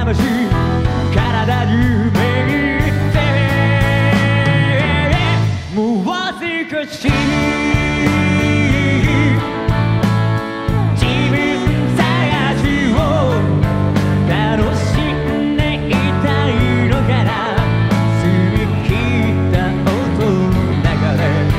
魂体にめいてもう少し自分探しを楽しんでいたいのかな澄み切った音の中で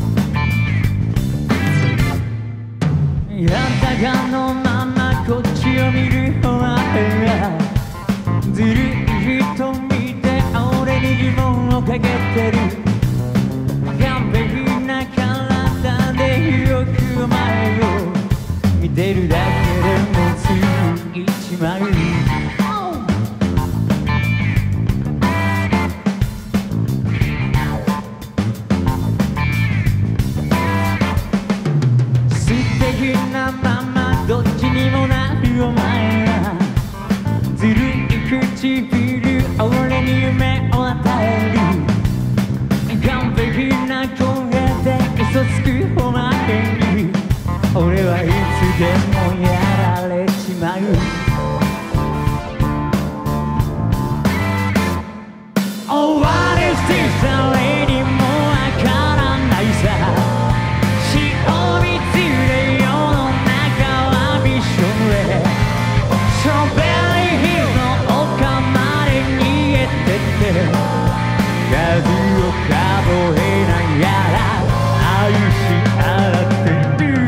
がのままこっちを見るお前はずるい瞳で俺に疑問をかけてる。完璧な体でよくお前を見てるだけでもついちまう。素敵なままどっちにもなるお前はずるい唇俺に夢を与える。完璧な声で嘘つくお前に俺はいつでもやられちまう。Oh, what is this? 誰にもわからないさ。潮見つで世の中はびしょ濡れ。ストロベリーヒルの丘まで逃げてって数を数えながら愛し合ってる。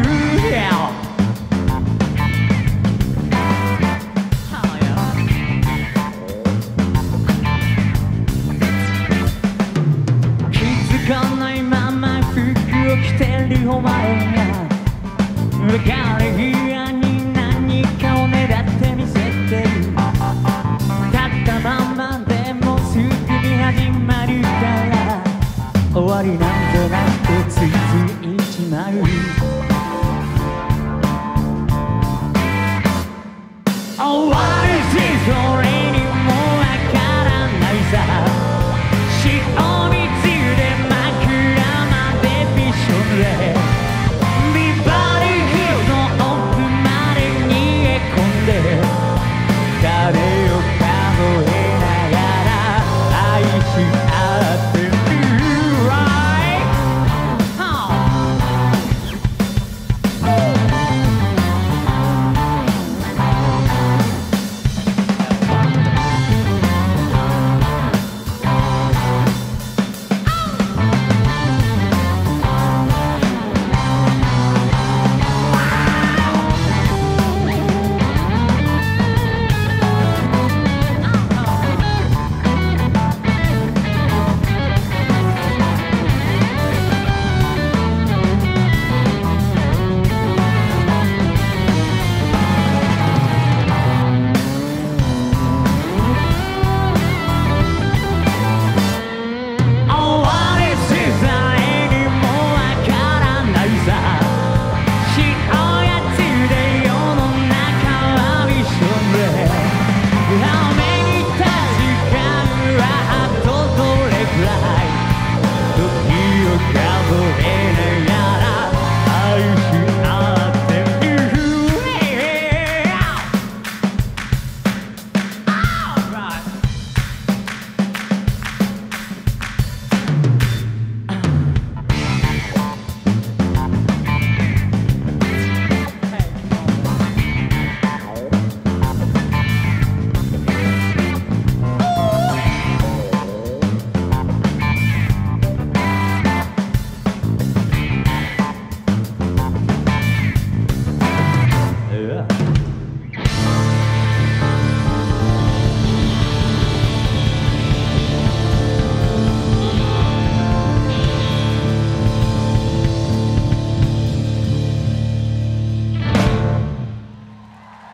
気づかないまま服を着てるお前が別れ際に何かをねだって見せてる。立ったままでもすぐに始まるから終わりなんてなくついついちまう。Oh,